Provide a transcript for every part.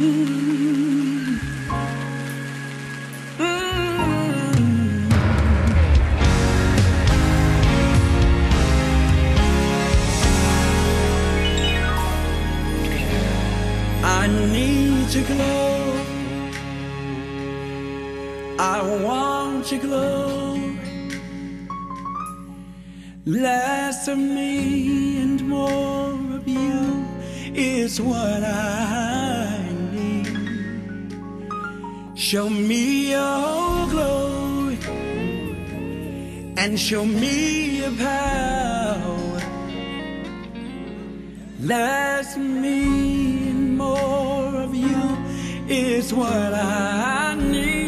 I need your glow. I want your glory. Less of me and more of you is what I need. Show me your glory and show me your power. Less of me and more of you is what I need.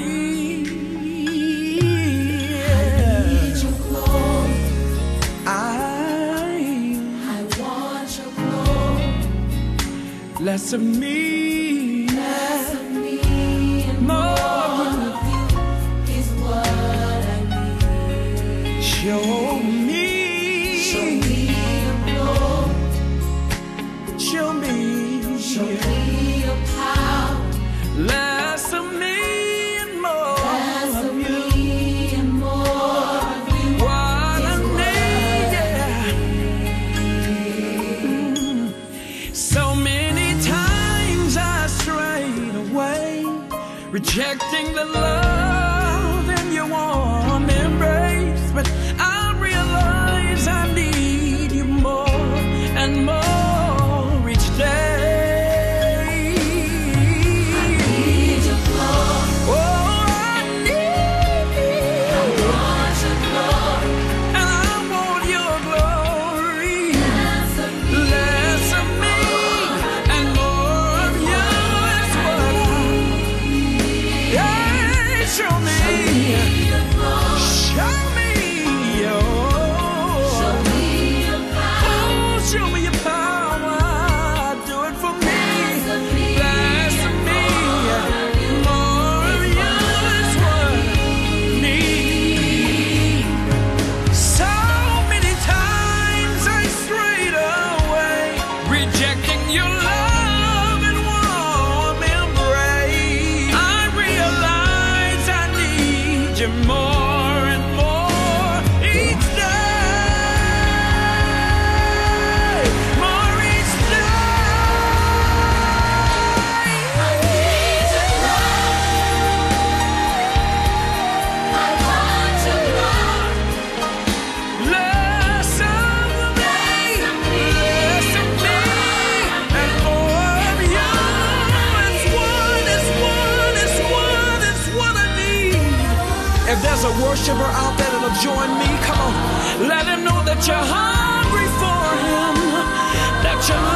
Less of me, and more of you is what I need. Show me your glory. Show me your power. Less of me and more of you. What I need, yeah. So many rejecting the love in your warm embrace, but I realize I need you more and more each day. I need your glory. Oh, I need you. I want your glory. And I want your glory. Less of me and more of you is what I need. Show me, show me your power. Oh, show me your power. Do it for me. Less of me, more of you is what I need. So many times I strayed away, rejecting your love and warm embrace. I realize I need you more and more each day. More each day. I need your glory. I want your glory. Less of me, less of me, and more of you. It's what I need. If there's a worshiper out there that'll join me, come on, let him know that you're hungry for him, that you're